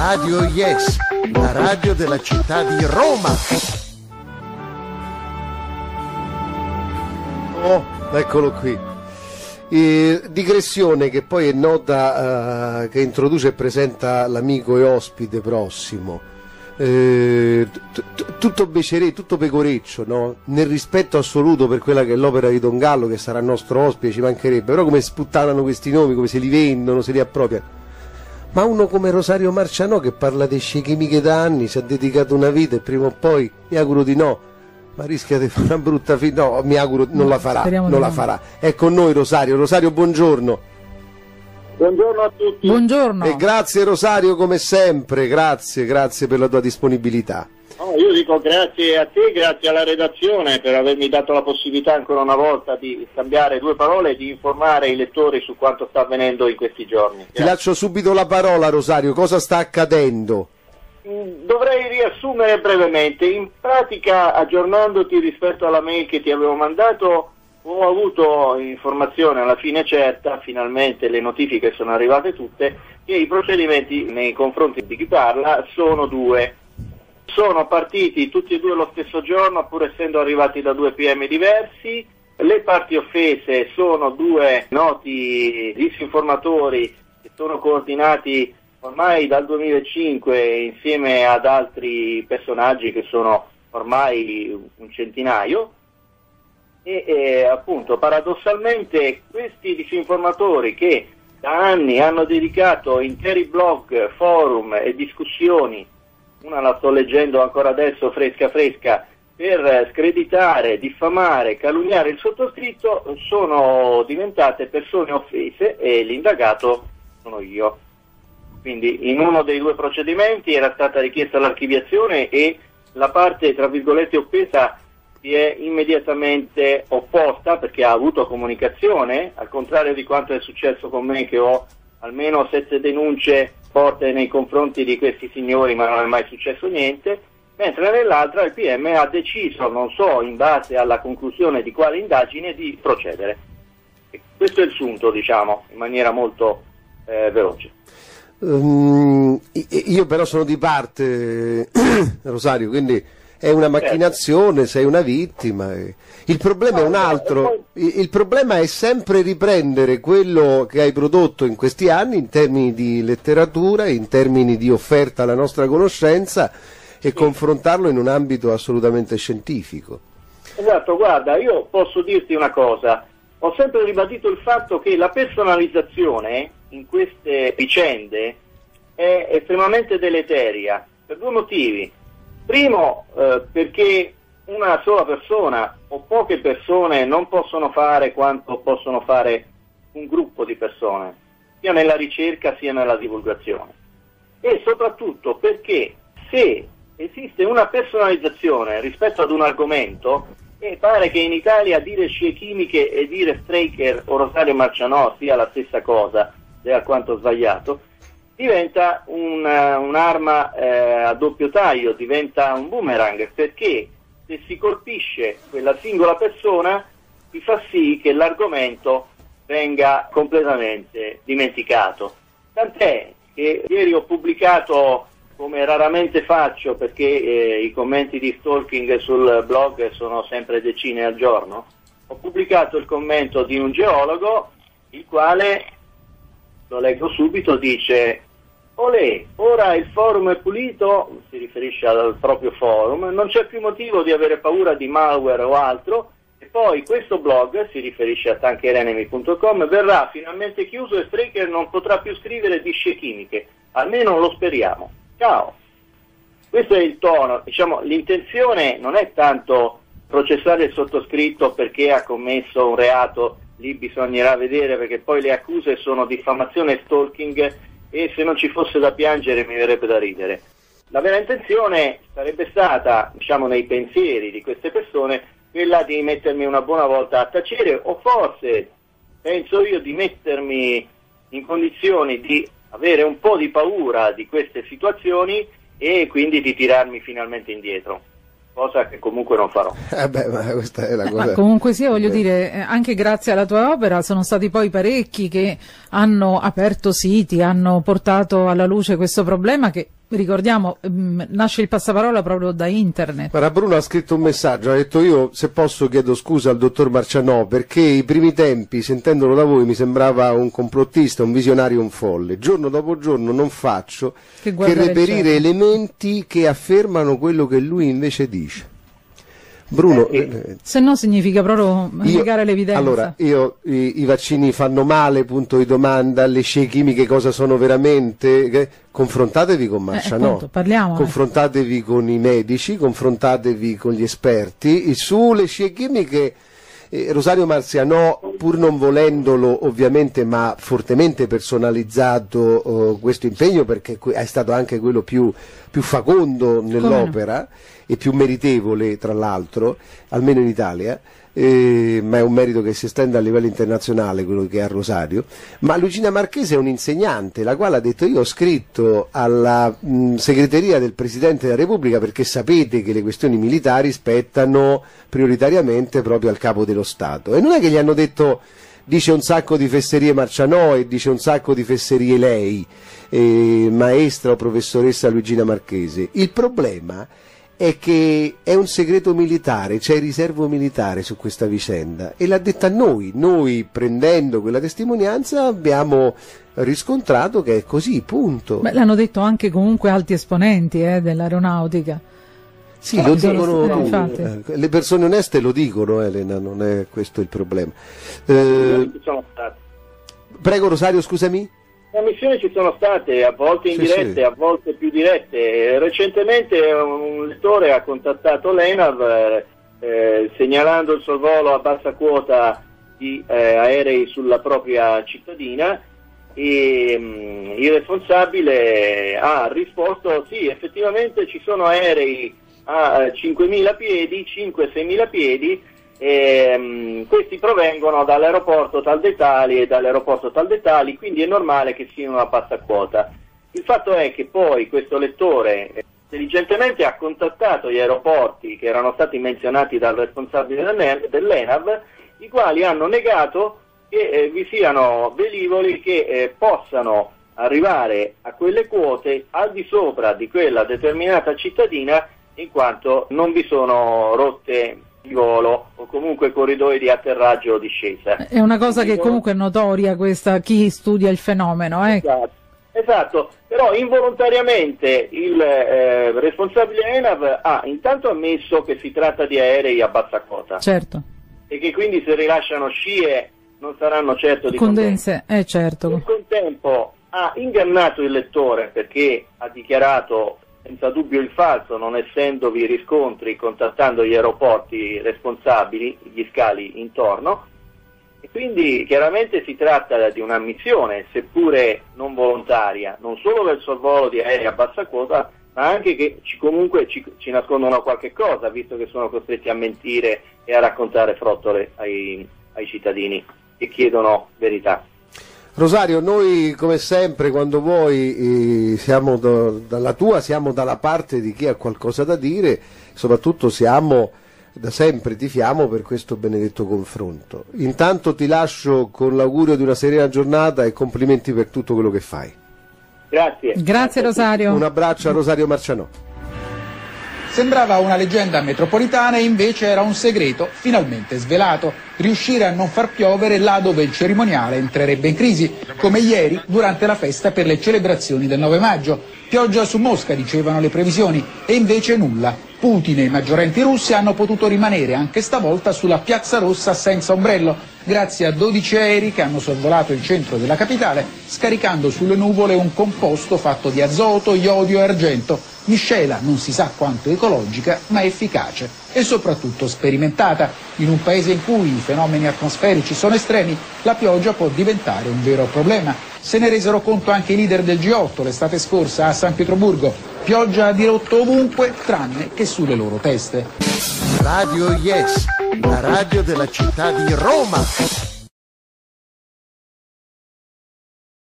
Radio Yes, la radio della città di Roma. Oh, eccolo qui. Digressione che poi è nota, che introduce e presenta l'amico e ospite prossimo. Tutto becerè, tutto pecoreccio, no? Nel rispetto assoluto per quella che è l'opera di Don Gallo, che sarà nostro ospite, ci mancherebbe, però come sputtanano questi nomi, come se li vendono, se li appropriano. Ma uno come Rosario Marcianò, che parla di chimiche da anni, ci ha dedicato una vita e prima o poi, mi auguro di no, ma rischia di fare una brutta fine. No, mi auguro non la farà, non la farà. È con noi Rosario. Rosario, buongiorno. Buongiorno a tutti. Buongiorno. E grazie Rosario come sempre, grazie per la tua disponibilità. No, io dico grazie a te, grazie alla redazione per avermi dato la possibilità ancora una volta di scambiare due parole e di informare i lettori su quanto sta avvenendo in questi giorni. Ti lascio subito la parola Rosario, cosa sta accadendo? Dovrei riassumere brevemente. In pratica, aggiornandoti rispetto alla mail che ti avevo mandato, ho avuto informazione alla fine certa, finalmente le notifiche sono arrivate tutte, che i procedimenti nei confronti di chi parla sono due. Sono partiti tutti e due lo stesso giorno, pur essendo arrivati da due PM diversi. Le parti offese sono due noti disinformatori che sono coordinati ormai dal 2005 insieme ad altri personaggi che sono ormai un centinaio e appunto paradossalmente questi disinformatori che da anni hanno dedicato interi blog, forum e discussioni, una la sto leggendo ancora adesso fresca, per screditare, diffamare, calunniare il sottoscritto, sono diventate persone offese e l'indagato sono io. Quindi in uno dei due procedimenti era stata richiesta l'archiviazione e la parte tra virgolette offesa si è immediatamente opposta perché ha avuto comunicazione, al contrario di quanto è successo con me, che ho almeno 7 denunce porte nei confronti di questi signori ma non è mai successo niente, mentre nell'altra il PM ha deciso, non so in base alla conclusione di quale indagine, di procedere. E questo è il sunto, diciamo, in maniera molto veloce. Io però sono di parte Rosario, quindi è una macchinazione, sei una vittima. Il problema è un altro, il problema è sempre riprendere quello che hai prodotto in questi anni in termini di letteratura, in termini di offerta alla nostra conoscenza e confrontarlo in un ambito assolutamente scientifico. Esatto, guarda, io posso dirti una cosa, ho sempre ribadito il fatto che la personalizzazione in queste vicende è estremamente deleteria, per due motivi. Primo, perché una sola persona o poche persone non possono fare quanto possono fare un gruppo di persone, sia nella ricerca sia nella divulgazione. E soprattutto perché se esiste una personalizzazione rispetto ad un argomento, e pare che in Italia dire scie chimiche e dire Straker o Rosario Marcianò sia la stessa cosa, è alquanto sbagliato, diventa un'arma a doppio taglio, diventa un boomerang, perché se si colpisce quella singola persona si fa sì che l'argomento venga completamente dimenticato. Tant'è che ieri ho pubblicato, come raramente faccio perché i commenti di stalking sul blog sono sempre decine al giorno, ho pubblicato il commento di un geologo il quale, lo leggo subito, dice: olè, ora il forum è pulito, si riferisce al proprio forum, non c'è più motivo di avere paura di malware o altro, e poi questo blog, si riferisce a tankerenemy.com, verrà finalmente chiuso e Straker non potrà più scrivere di scie chimiche, almeno lo speriamo. Ciao. Questo è il tono, diciamo, l'intenzione non è tanto processare il sottoscritto perché ha commesso un reato, lì bisognerà vedere perché poi le accuse sono diffamazione e stalking e se non ci fosse da piangere mi verrebbe da ridere. La vera intenzione sarebbe stata, diciamo, nei pensieri di queste persone, quella di mettermi una buona volta a tacere o forse, penso io, di mettermi in condizioni di avere un po' di paura di queste situazioni e quindi di tirarmi finalmente indietro. cosa che comunque non farò. Ma questa è la cosa. Ma comunque sia, voglio dire, anche grazie alla tua opera sono stati poi parecchi che hanno aperto siti, hanno portato alla luce questo problema che, ricordiamo, nasce il passaparola proprio da internet. Guarda, Bruno ha scritto un messaggio, ha detto: io se posso chiedo scusa al dottor Marcianò, perché i primi tempi, sentendolo da voi, mi sembrava un complottista, un visionario, un folle. Giorno dopo giorno non faccio che reperire elementi che affermano quello che lui invece dice. Bruno, se no significa proprio negare l'evidenza. Allora, i vaccini fanno male, punto di domanda, le scie chimiche cosa sono veramente? Confrontatevi con Marcianò, confrontatevi con i medici, confrontatevi con gli esperti. Sulle scie chimiche Rosario Marcianò, pur non volendolo ovviamente, ma fortemente personalizzato questo impegno, perché è stato anche quello più facondo nell'opera e più meritevole, tra l'altro, almeno in Italia, ma è un merito che si estende a livello internazionale, quello che è a Rosario. Ma Luigina Marchese è un'insegnante, la quale ha detto: io ho scritto alla segreteria del Presidente della Repubblica, perché sapete che le questioni militari spettano prioritariamente proprio al capo dello Stato. E non è che gli hanno detto: dice un sacco di fesserie Marcianò e dice un sacco di fesserie lei, maestra o professoressa Luigina Marchese. Il problema è che è un segreto militare, c'è il riservo militare su questa vicenda, e l'ha detta a noi prendendo quella testimonianza abbiamo riscontrato che è così, punto. L'hanno detto anche comunque alti esponenti dell'aeronautica. Sì, lo dicono, le persone oneste lo dicono, Elena, non è questo il problema. Prego Rosario, scusami. Le missioni ci sono state, a volte indirette, sì. A volte più dirette. Recentemente un lettore ha contattato l'ENAV segnalando il sorvolo a bassa quota di aerei sulla propria cittadina, e il responsabile ha risposto: sì, effettivamente ci sono aerei a 5.000 piedi, 5-6.000 piedi, questi provengono dall'aeroporto tal dei tali e dall'aeroporto tal dei tali, quindi è normale che siano a bassa quota. Il fatto è che poi questo lettore intelligentemente ha contattato gli aeroporti che erano stati menzionati dal responsabile dell'ENAV, i quali hanno negato che vi siano velivoli che possano arrivare a quelle quote al di sopra di quella determinata cittadina, in quanto non vi sono rotte di volo o comunque corridoi di atterraggio o discesa. È una cosa che comunque è notoria, questa, chi studia il fenomeno. Esatto, però involontariamente il responsabile ENAV ha intanto ammesso che si tratta di aerei a bassa quota. Certo. E che quindi se rilasciano scie non saranno certo di condense. Certo. Nel contempo ha ingannato il lettore, perché ha dichiarato senza dubbio il falso, non essendovi riscontri, contattando gli aeroporti responsabili, gli scali intorno, e quindi chiaramente si tratta di un'ammissione, seppure non volontaria, non solo del sorvolo di aerei a bassa quota, ma anche che comunque ci nascondono qualche cosa, visto che sono costretti a mentire e a raccontare frottole ai cittadini che chiedono verità. Rosario, noi come sempre quando vuoi siamo dalla tua, siamo dalla parte di chi ha qualcosa da dire, soprattutto da sempre tifiamo per questo benedetto confronto. Intanto ti lascio con l'augurio di una serena giornata e complimenti per tutto quello che fai. Grazie. Grazie Rosario. Un abbraccio a Rosario Marcianò. Sembrava una leggenda metropolitana e invece era un segreto finalmente svelato: riuscire a non far piovere là dove il cerimoniale entrerebbe in crisi, come ieri durante la festa per le celebrazioni del 9 maggio. Pioggia su Mosca, dicevano le previsioni, e invece nulla. Putin e i maggiorenti russi hanno potuto rimanere anche stavolta sulla Piazza Rossa senza ombrello, grazie a 12 aerei che hanno sorvolato il centro della capitale, scaricando sulle nuvole un composto fatto di azoto, iodio e argento, miscela non si sa quanto ecologica, ma efficace e soprattutto sperimentata. In un paese in cui i fenomeni atmosferici sono estremi, la pioggia può diventare un vero problema. Se ne resero conto anche i leader del G8 l'estate scorsa a San Pietroburgo. Pioggia a dirotto ovunque, tranne che sulle loro teste. Radio Yes, la radio della città di Roma.